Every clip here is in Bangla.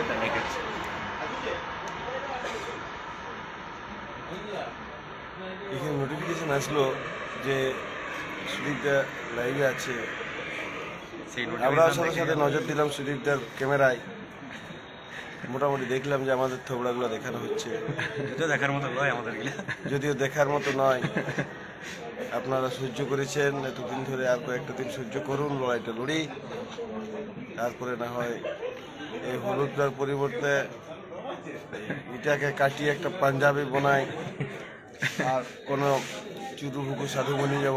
এখানে নোটিফিকেশন আসলো যে সুদীপদা লাইভে আছে। আমরা সাথে সাথে নজর দিলাম সুদীপদার ক্যামেরায়, মোটামুটি দেখলাম যে আমাদের থোবড়াগুলো দেখানো হচ্ছে। দেখার মতো নয় আমাদের, যদিও দেখার মতো নয়। আপনারা সহ্য করেছেন এতদিন ধরে, আর কয়েকটা দিন সহ্য করুন, লড়াইটা লড়ি। তারপরে না হয় এই হলুদটার পরিবর্তে এটাকে কাটিয়ে একটা পাঞ্জাবি বানাই, আর কোনো চুরু হুকু সাধু বনে যাব।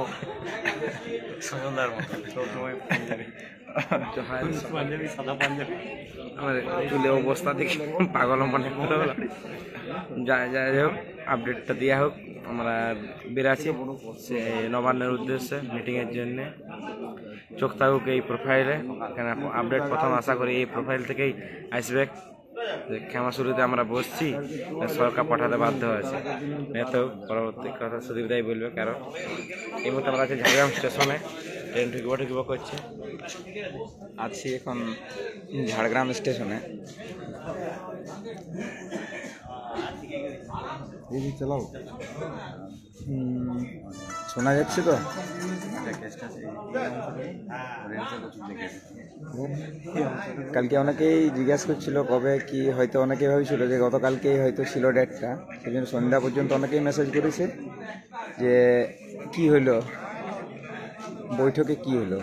আমার চুলে অবস্থা দেখে পাগল মনে হলো। যাই হোক, আপডেটটা দেওয়া হোক। আমরা বেরাচ্ছি সে নবান্নের উদ্দেশ্যে মিটিংয়ের জন্য। চোখ থাকুক এই প্রোফাইলে, এখানে আপডেট প্রথম আশা করি এই প্রোফাইল থেকেই আসবে। ক্ষমা শুরুতে আমরা বসছি, সরকার পাঠাতে বাধ্য হয়েছে। এত পরবর্তী কথা সুদীপদাই বলবে, কারণ এই মুহূর্তে আমরা আছি ঝাড়গ্রাম স্টেশনে, ট্রেন ঢুকবো করছে। আছি এখন ঝাড়গ্রাম স্টেশনে। চালাও, শোনা যাচ্ছে তো? কালকে অনেকেই জিজ্ঞাসা করছিল কবে কি, হয়তো অনেকেই ভাবছিল যে গতকালকেই হয়তো ছিল ডেটটা, সেই জন্য সন্ধ্যা পর্যন্ত অনেকেই মেসেজ করেছে যে কি হলো, বৈঠকে কি হলো।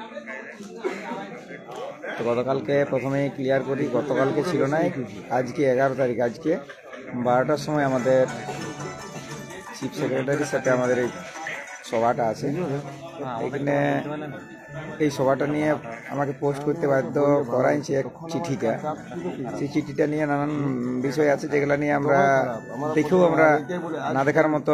তো গতকালকে প্রথমেই ক্লিয়ার করি, গতকালকে ছিল না, আজকে 11 তারিখ, আজকে 12টার সময় আমাদের চিফ সেক্রেটারির সাথে আমাদের এই সভাটা আছে। এখানে এই সভাটা নিয়ে আমাকে পোস্ট করতে বাধ্য করাইছে এক চিঠিটা। সেই চিঠিটা নিয়ে নানান বিষয় আছে, যেগুলো নিয়ে আমরা দেখেও আমরা না দেখার মতো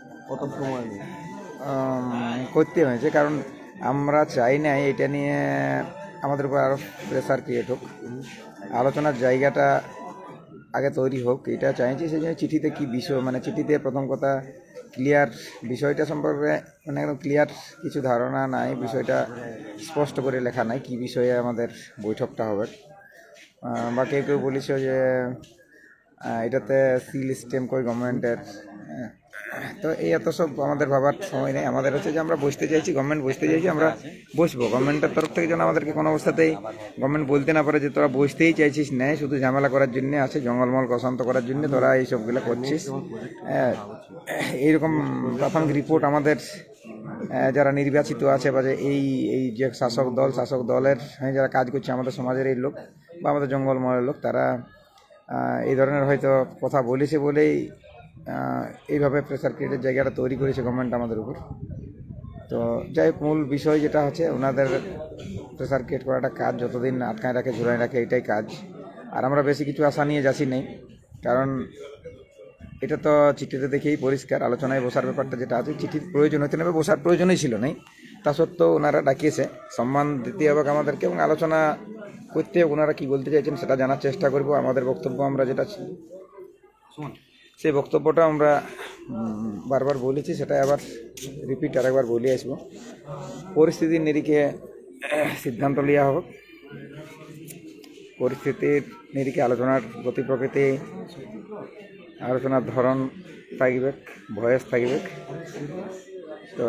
করতে হয়েছে, কারণ আমরা চাই না এটা নিয়ে আমাদের উপর আরও প্রেসার ক্রিয়েট হোক, আলোচনার জায়গাটা আগে তৈরি হোক, এটা চাইছি। সেই জন্য চিঠিতে কী বিষয়, মানে চিঠিতে প্রথম কথা ক্লিয়ার বিষয়টা সম্পর্কে মানে একদম ক্লিয়ার কিছু ধারণা নাই, বিষয়টা স্পষ্ট করে লেখা নাই কী বিষয়ে আমাদের বৈঠকটা হবে। বা কেউ কেউ বলেছে যে এটাতে সিল স্ট্যাম্প করে গভর্নমেন্টের। তো এই এত সব আমাদের ভাবার সময় নেই। আমাদের হচ্ছে যে আমরা বসতে চাইছি, গভর্নমেন্ট বসতে চাইছি, আমরা বসবো। গভর্নমেন্টের তরফ থেকে যেন আমাদেরকে কোনো অবস্থাতেই গভর্নমেন্ট বলতে না পারে যে তোরা বসতেই চাইছিস, নেই শুধু ঝামেলা করার জন্য আছে, জঙ্গলমল অশান্ত করার জন্য তোরা এইসবগুলো করছিস। এইরকম প্রাথমিক রিপোর্ট আমাদের যারা নির্বাচিত আছে বা যে এই যে শাসক দলের যারা কাজ করছে আমাদের সমাজের এই লোক বা আমাদের জঙ্গলমহলের লোক, তারা এই ধরনের হয়তো কথা বলেছে বলেই এইভাবে প্রেসার ক্রিয়েটের জায়গাটা তৈরি করেছে গভর্নমেন্ট আমাদের উপর। তো যাই হোক, মূল বিষয় যেটা হচ্ছে ওনাদের প্রেসার ক্রিয়েট করাটা কাজ, যতদিন আটকায় রাখে ঝুলাই রাখে, এটাই কাজ। আর আমরা বেশি কিছু আশা নিয়ে যাচ্ছি নেই, কারণ এটা তো চিঠিতে দেখেই পরিষ্কার। আলোচনায় বসার ব্যাপারটা যেটা আছে, চিঠির প্রয়োজন হতে নেবে, বসার প্রয়োজনই ছিল নাই। তা সত্ত্বেও ওনারা ডাকিয়েছে, সম্মান দিতে হবে আমাদেরকে, এবং আলোচনা করতে ওনারা কী বলতে চাইছেন সেটা জানার চেষ্টা করব। আমাদের বক্তব্য আমরা যেটা ছিল সেই বক্তব্যটা আমরা বারবার বলেছি, সেটা আবার রিপিট আরেকবার বলে আসবো। পরিস্থিতির নিরিখে সিদ্ধান্ত নেওয়া হোক, পরিস্থিতির নিরিখে আলোচনার গতি প্রকৃতি, আলোচনার ধরন থাকবে, ভয়েস থাকবে। তো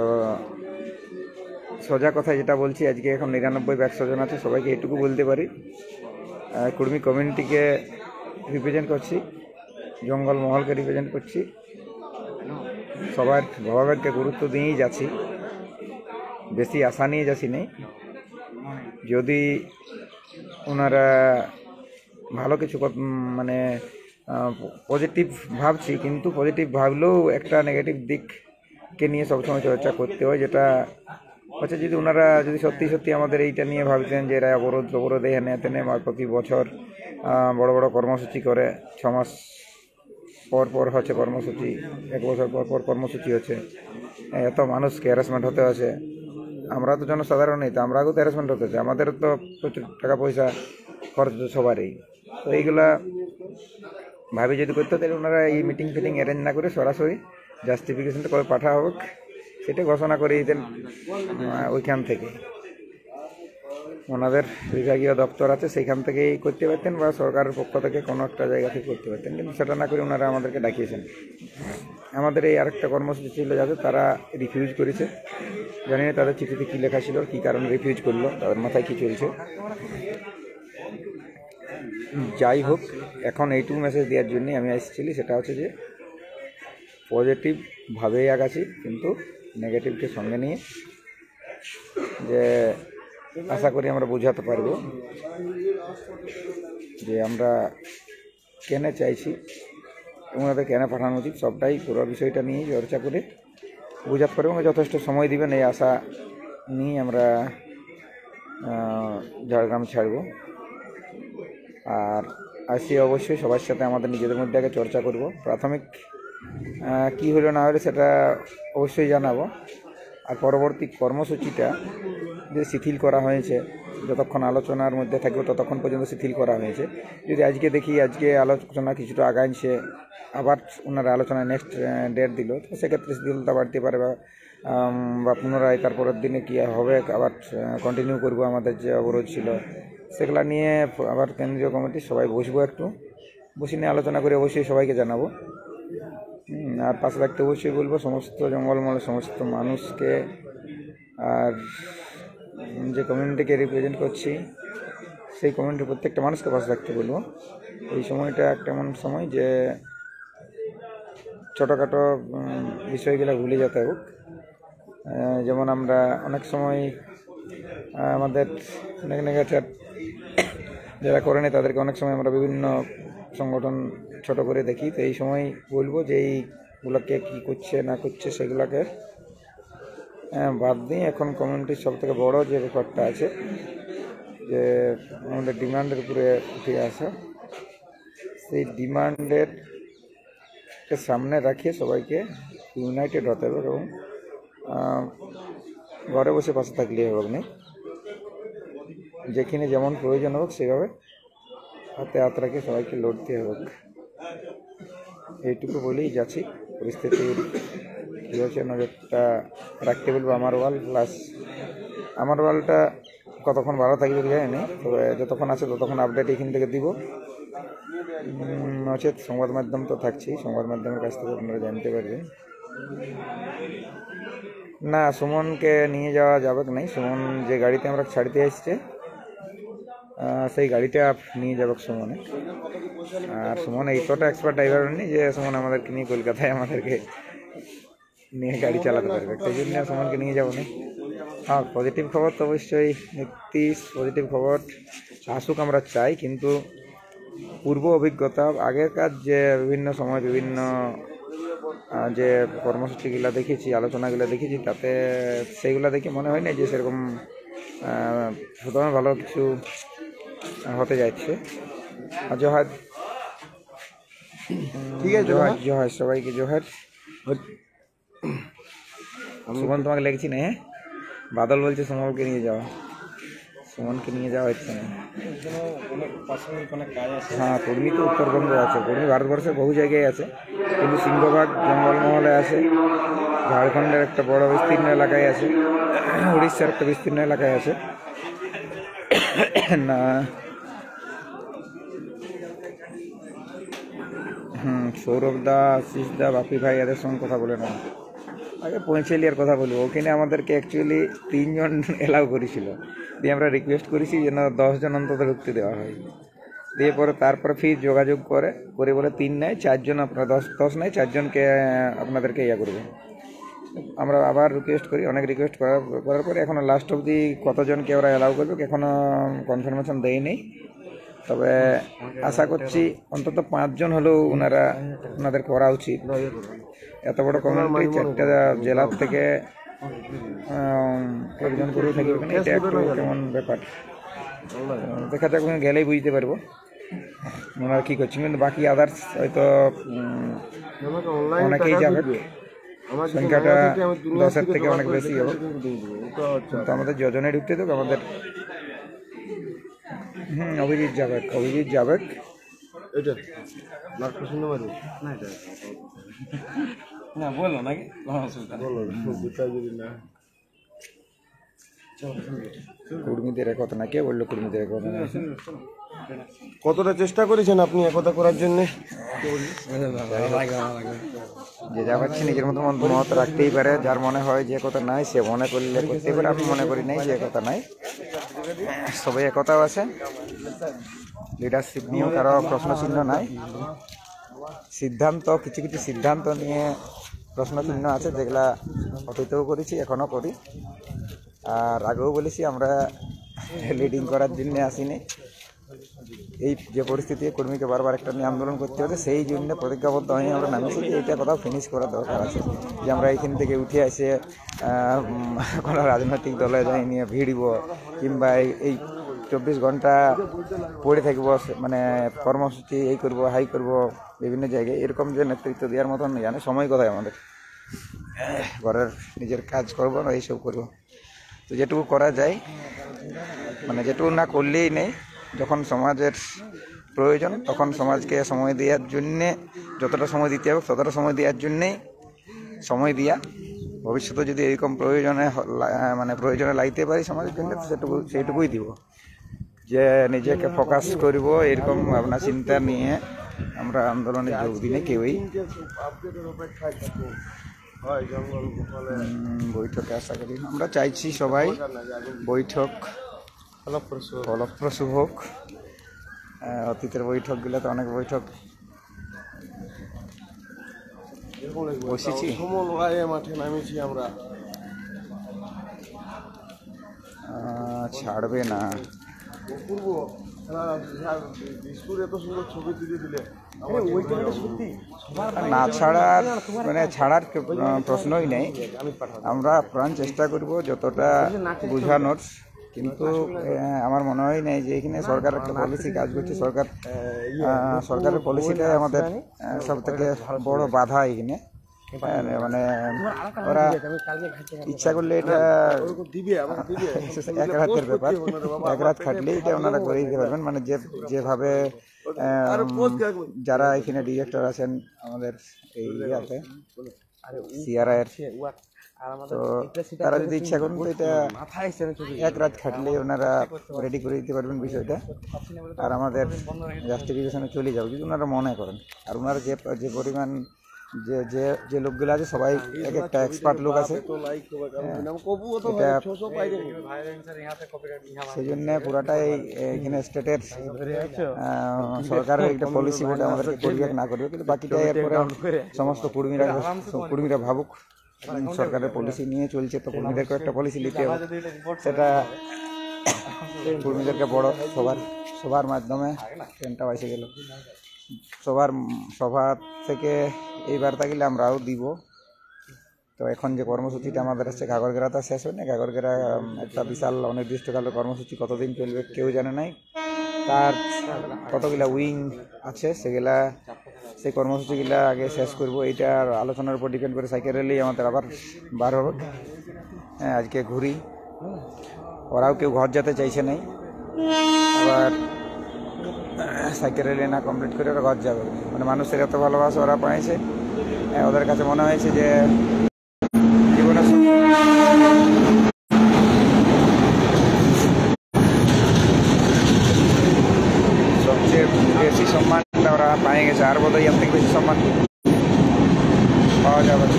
সোজা কথা যেটা বলছি, আজকে এখন 99-100 জন আছে, সবাইকে এটুকু বলতে পারি, কুর্মী কমিউনিটিকে রিপ্রেজেন্ট করছি, জঙ্গলমহলকে রিপ্রেজেন্ট করছি, সবার ভাবাবেগকে গুরুত্ব দিয়েই যাচ্ছি, বেশি আশা নিয়ে যাচ্ছি নেই। যদি ওনারা ভালো কিছু মানে পজিটিভ ভাবছি, কিন্তু পজিটিভ ভাবলেও একটা নেগেটিভ দিককে নিয়ে সবসময় চর্চা করতে হয়, যেটা হচ্ছে যদি ওনারা যদি সত্যি আমাদের এইটা নিয়ে ভাবতেন যে এরা অবরোধ এখানে তেনে প্রতি বছর বড় বড় কর্মসূচি করে, 6 মাস পর হচ্ছে কর্মসূচি, 1 বছর পর কর্মসূচি হচ্ছে, এত মানুষকে হ্যারাসমেন্ট হতে আছে। আমরা তো জনসাধারণ নেই, তো আমরাও তো হ্যারাসমেন্ট হতে হচ্ছে, আমাদেরও তো প্রচুর টাকা পয়সা খরচ হচ্ছে সবারই। তো এইগুলা ভাবি যদি করতে, তাহলে ওনারা এই মিটিং ফিটিং অ্যারেঞ্জ না করে সরাসরি জাস্টিফিকেশনটা কবে পাঠা হোক সেটা ঘোষণা করে দিতেন ওইখান থেকে। ওনাদের বিভাগীয় দপ্তর আছে সেখান থেকেই করতে পারতেন বা সরকারের পক্ষ থেকে কোনো একটা জায়গা থেকে করতে পারতেন, কিন্তু সেটা না করে ওনারা আমাদেরকে ডাকিয়েছেন। আমাদের এই আরেকটা কর্মসূচি ছিল যাতে তারা রিফিউজ করেছে, জানি না তাদের চিঠিতে কী লেখা ছিল, কী কারণে রিফিউজ করলো, তাদের মাথায় কী চলছে। যাই হোক, এখন এইটুকু মেসেজ দেওয়ার জন্যই আমি এসেছিলি, সেটা হচ্ছে যে পজিটিভভাবেই আগাছি, কিন্তু নেগেটিভকে সঙ্গে নিয়ে, যে আশা করি আমরা বোঝাতে পারবো যে আমরা কেন চাইছি এবং ওদের কেন পাঠানো উচিত, সবটাই পুরো বিষয়টা নিয়ে চর্চা করে বোঝাতে পারবো এবং যথেষ্ট সময় দিবেন এই আশা নিয়ে আমরা ঝাড়গ্রাম ছাড়ব। আর আসি অবশ্যই সবার সাথে আমাদের নিজেদের মধ্যে আগে চর্চা করব, প্রাথমিক কী হলো না হলে সেটা অবশ্যই জানাবো। আর পরবর্তী কর্মসূচিটা যে শিথিল করা হয়েছে, যতক্ষণ আলোচনার মধ্যে থাকবে ততক্ষণ পর্যন্ত শিথিল করা হয়েছে। যদি আজকে দেখি আজকে আলোচনা কিছুটা আগাইছে, আবার ওনারা আলোচনায় নেক্সট ডেট দিল, তো সেক্ষেত্রে শিথিলতা বাড়তে পারে বা পুনরায় তারপরের দিনে কী হবে, আবার কন্টিনিউ করবো আমাদের যে অবরোধ ছিল সেগুলো নিয়ে। আবার কেন্দ্রীয় কমিটি সবাই বসবো, একটু বসে নিয়ে আলোচনা করে অবশ্যই সবাইকে জানাবো। আর পাশে রাখতে অবশ্যই বলবো সমস্ত জঙ্গলমহলের সমস্ত মানুষকে, আর যে কমিউনিটিকে রিপ্রেজেন্ট করছি সেই কমিউনিটির প্রত্যেকটা মানুষকে পাশে রাখতে বলবো। এই সময়টা একটা এমন সময় যে ছোটোখাটো বিষয়গুলো ভুলে যেতে হোক। যেমন আমরা অনেক সময় আমাদের নেগেটিভ যারা করেনি তাদেরকে অনেক সময় আমরা বিভিন্ন সংগঠন ছোট করে দেখি, তো এই সময় বলবো যে এইগুলোকে কী করছে না করছে সেগুলোকে বাদ দিয়ে এখন কমিউনিটির সবথেকে বড় যে ব্যাপারটা আছে যে আমাদের ডিমান্ডের উপরে উঠে আসা, সেই ডিমান্ডের সামনে রাখিয়ে সবাইকে ইউনাইটেড হতে হবে এবং ঘরে বসে পাশে থাকলেই হবে না, যেখানে যেমন প্রয়োজন হোক সেভাবে হাতে হাত রাখে সবাইকে লড়তে হবে। এইটুকু বলেই যাচ্ছি। পরিস্থিতির কী হচ্ছে নজরটা রাখতে বলবো। আমার ওয়ালটা কতক্ষণ ভালো থাকবে জানি না, তবে যতক্ষণ আছে ততক্ষণ আপডেট এখান থেকে দিব। নচেত সংবাদ মাধ্যম তো থাকছেই, সংবাদ মাধ্যমের কাছ থেকে আপনারা জানতে পারবেন। না, সুমনকে নিয়ে যাওয়া যাবে না, সুমন যে গাড়িতে আমরা ছাড়তে এসছে সেই গাড়িটা নিয়ে যাবে সুমনে। আর সুমন এইতটা এক্সপার্ট ড্রাইভার নেই যে সুমন আমাদেরকে নিয়ে কলকাতায় আমাদেরকে নিয়ে গাড়ি চালাতে পারবে, সেই জন্য সুমনকে নিয়ে যাবো না। হ্যাঁ, পজিটিভ খবর তো অবশ্যই নীতিশ পজিটিভ খবর আসুক আমরা চাই, কিন্তু পূর্ব অভিজ্ঞতা আগেকার যে বিভিন্ন সময় বিভিন্ন যে কর্মসূচিগুলো দেখেছি, আলোচনাগুলো দেখেছি, তাতে সেইগুলো দেখে মনে হয় না যে সেরকম সুতরাং ভালো কিছু হতে যাচ্ছে। আর জোহার, ঠিক আছে, জোহার জোহার সবাইকে জোহার। সুমন তোমাকে লেগেছি না? বাদল বলছে সুমনকে নিয়ে যাওয়া, সুমনকে নিয়ে যাওয়া হচ্ছে না। হ্যাঁ, কর্মী তো উত্তরবঙ্গে আছে, কর্মী ভারতবর্ষের বহু জায়গায় আছে, কিন্তু সিংহভাগ জঙ্গলমহলে আছে, ঝাড়খণ্ডের একটা বড় বিস্তীর্ণ এলাকায় আছে, উড়িষ্যার একটা বিস্তীর্ণ এলাকায় আছে। না সৌরভ দা, আশিস দা, বাপি ভাই এদের সঙ্গে কথা বলে না, আগে পৌঁছেলিয়ার কথা বলবো। ওখানে আমাদেরকে অ্যাকচুয়ালি 3 জন এলাও করেছিল, দিয়ে আমরা রিকোয়েস্ট করেছি যেন 10 জন অন্তত ঢুকতে দেওয়া হয়। দিয়ে পরে তারপরে ফির যোগাযোগ করে বলে 3 নেয় 4 জন, আপনারা 10 নেয় 4 জনকে আপনাদেরকে ইয়া করবে। আমরা আবার রিকোয়েস্ট করি, অনেক রিকোয়েস্ট করার পরে এখনও লাস্ট অবধি কতজনকে ওরা অ্যালাউ করবে এখনও কনফার্মেশন দেয়নি। তবে আশা করছি অন্তত 5 জন হলেও ওনাদের করা উচিত। এত বড় কমিউনিটি 4টা জেলার থেকে একজন করে থাকবে, এটা একটু কেমন ব্যাপার। দেখা যাক, গেলেই বুঝতে পারবো ওনারা কী করছেন। কিন্তু বাকি আদার্স হয়তো অনেকেই যাবে, সংখ্যাটা 10-এর থেকে অনেক বেশি হবে, কিন্তু আমাদের যোজনায় ঢুকতে দেবে আমাদের। অভিজিৎ যাবে এটা না বলো নাকি, বলো না। কুর্মীদের একতা না, কে বললো কুর্মীদের একতা না? কতটা চেষ্টা করেছেন আপনি একতা করার জন্য? যে যা পাচ্ছি নিজের মতো মত রাখতেই পারে, যার মনে হয় যে একতা নাই সে মনে করলে করতেই পারে। আমি মনে করি নাই যে একতা নাই, সবাই একতাও আছে। লিডারশিপ নিয়েও কারো প্রশ্ন চিহ্ন নাই। সিদ্ধান্ত, কিছু কিছু সিদ্ধান্ত নিয়ে প্রশ্ন চিহ্ন আছে, যেগুলা অতীতেও করেছি, এখনও করি। আর আগেও বলেছি আমরা লিডিং করার জন্য আসিনি। এই যে পরিস্থিতি, কর্মীকে বারবার একটা নিয়ে আন্দোলন করতে হচ্ছে, সেই জন্য প্রতিজ্ঞাবদ্ধ হয়ে আমরা নামেছি যে এটা কোথাও ফিনিশ করা দরকার আছে। যে আমরা এইখান থেকে উঠে এসে কোনো রাজনৈতিক দলে যাই নিয়ে ভিড়ব, কিংবা এই 24 ঘন্টা পড়ে থাকবো, মানে কর্মসূচি এই করব হাই করব বিভিন্ন জায়গায়, এরকম যে নেতৃত্ব দেওয়ার মতন জানে সময় কোথায় আমাদের। ঘরের নিজের কাজ করবো না, এইসব করবো। তো যেটুকু করা যায়, মানে যেটুকু না করলেই নেই, যখন সমাজের প্রয়োজন তখন সমাজকে সময় দেওয়ার জন্যে যতটা সময় দিতে হবে ততটা সময় দেওয়ার জন্যেই সময় দিয়া, ভবিষ্যতে যদি এরকম প্রয়োজনে লাগতে পারি সমাজের জন্য, সেইটুকুই দিব। যে নিজেকে ফোকাস করব এরকম ভাবনা চিন্তা নিয়ে আমরা আন্দোলনে যোগ দিনে কেউই বৈঠকে আশা করি। আমরা চাইছি সবাই বৈঠক ফলপ্রসূ হোক। অতীতের বৈঠকগুলো তো অনেক বৈঠক বসেছি, মাঠে নামেছি আমরা। ছাড়বে না। এত সুন্দর ছবি তুলে দিলে না ছাড়ার, মানে ছাড়ার প্রশ্নই নেই। আমরা প্রাণ চেষ্টা করব যতটা বোঝানোর, কিন্তু আমার মনে হয় নাই যে এখানে সরকার একটা পলিসি কাজ করছে। সরকারের পলিসিটাই আমাদের সব থেকে বড় বাধা এখানে। মানে ওরা ইচ্ছা করলে এটা এক রাতের ব্যাপার, এক রাত খাটলে এটা ওনারা করে দিতে পারবেন। মানে যেভাবে যারা এখানে ডিরেক্টর আছেন আমাদের এই ইয়াতে সিআরআইয়ের, তো তারা যদি ইচ্ছা করেন তো এটা এক রাত খাটলে ওনারা রেডি করে দিতে পারবেন বিষয়টা, আর আমাদের জাস্টিফিকেশনে চলে যাবে যদি ওনারা মনে করেন। আর ওনারা যে পরিমাণ যে লোকগুলো আছে সবাই এক একটা এক্সপার্ট লোক আছে, সেই জন্য পুরাটাই এখানে স্টেটের সরকারের একটা পলিসি বলে আমাদের করবে না করবে, কিন্তু বাকিটা এরপরে সমস্ত কর্মীরা ভাবুক। সরকারের পলিসি নিয়ে চলছে, তো কর্মীদেরকে একটা পলিসি নিতে হবে, সেটা কর্মীদেরকে বড় সবার মাধ্যমে ট্রেনটা এসে গেল। সভা থেকে এই বার্তা গেলে আমরাও দিব। তো এখন যে কর্মসূচিটা আমাদের আসছে ঘাগরগেরাতে শেষ হয় না, ঘাগরগেরা একটা বিশাল অনির্দিষ্টকালের কর্মসূচি, কতদিন চলবে কেউ জানে নাই। তার কতগুলা উইং আছে, সেই কর্মসূচিগুলা আগে শেষ করবো। এইটার আলোচনার উপর ডিপেন্ড করে সাইকেল র্যালি আমাদের আবার বার হবে। আজকে ঘুরি, ওরাও কেউ ঘর যেতে চাইছে নাই, আবার সাইকেল র্যালি না কমপ্লিট করে ওরা ঘর যাবে। মানে মানুষের এত ভালোবাসা ওরা পাইছে, ওদের কাছে মনে হয়েছে যে জীবনের সবচেয়ে বেশি সম্মানটা ওরা পাই গেছে, আর বোধহয় এর থেকে বেশি সম্মান পাওয়া যাবে না।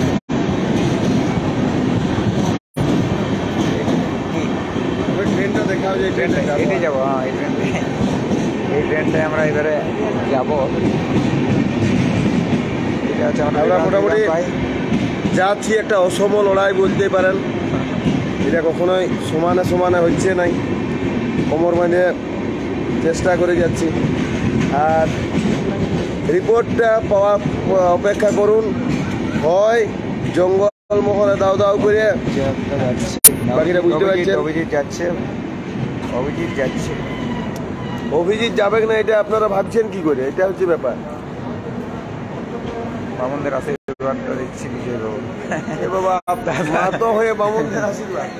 ট্রেনটা দেখা যায়, এটাই যাবো। হ্যাঁ, এই ট্রেনটায় আমরা এবারে যাবো। এটা হচ্ছে আমরা মোটামুটি যাচ্ছি একটা অসম লড়াই বলতে পারেন। এটা কখনোই সমানে হচ্ছে নাই, কোমর মানে চেষ্টা করে যাচ্ছি। আর রিপোর্টটা পাওয়া অপেক্ষা করুন, হয় জঙ্গল মহলে দাও করে বাকিটা বুঝতে পারছেন। অভিজিৎ যাচ্ছে। অভিজিৎ যাবে না এটা আপনারা ভাবছেন কি করে? এটা হচ্ছে ব্যাপার। বামনদের আশীর্বাদটা দিচ্ছি বিজয় বাবু। এ বাবা তো হয়ে বামনদের আশীর্বাদ।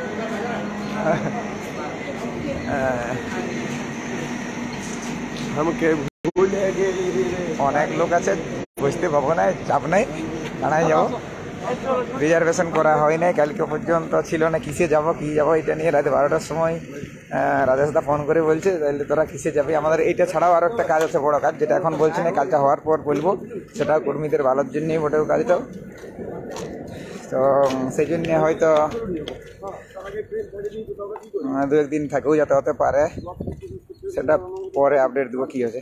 আমাকে অনেক লোক আছে, বুঝতে পাবো না, চাপ নাই, দাঁড়ায় যাবো। রিজার্ভেশন করা হয় নাই, কালকে পর্যন্ত ছিল না কিসে যাব কি যাব এটা নিয়ে রাত 12টার সময় রাজেশ দা ফোন করে বলছে তাহলে তোরা কিসে যাবি। আমাদের এইটা ছাড়াও আরও একটা কাজ আছে, বড় কাজ, যেটা এখন বলছি না, কাজটা হওয়ার পর বলবো। সেটা কর্মীদের ভালোর জন্যই বটে কাজটাও। তো সেই জন্যে হয়তো দু একদিন থাকেও যেতে হতে পারে, সেটা পরে আপডেট দেবো কি হয়েছে।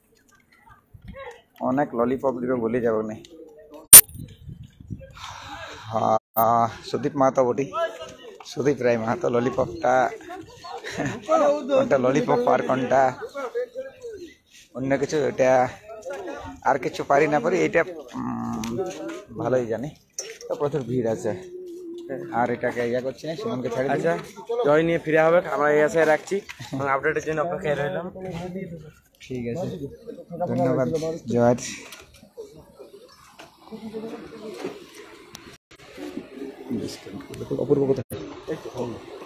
অনেক ললিপপ দিবে বলে যাবো না। সুদীপ মাহাতো বটি, সুদীপ রায় মাহাতো। ললিপপটা কোনটা ললিপপ আর কোনটা অন্য কিছু, এটা আর কিছু পারি না পারি, এটা ভালোই জানি। তো প্রচুর ভিড় আছে, আর এটাকে ইয়া করছি না, সুমনকে ছাড়ি দিচ্ছি। আচ্ছা, জয় নিয়ে ফিরে হবে, আমরা এই আশায় রাখছি এবং আপডেটের জন্য অপেক্ষায় রইলাম। ঠিক আছে, ধন্যবাদ। জয়। অপূর্ব কথা।